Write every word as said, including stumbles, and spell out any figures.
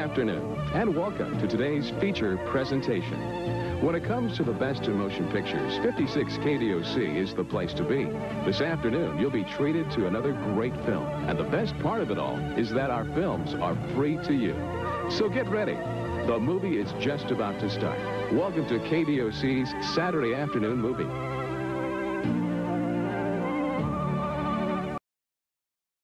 afternoon, and welcome to today's feature presentation. When it comes to the best in motion pictures, fifty-six K D O C is the place to be. This afternoon, you'll be treated to another great film. And the best part of it all is that our films are free to you. So get ready. The movie is just about to start. Welcome to K D O C's Saturday Afternoon Movie.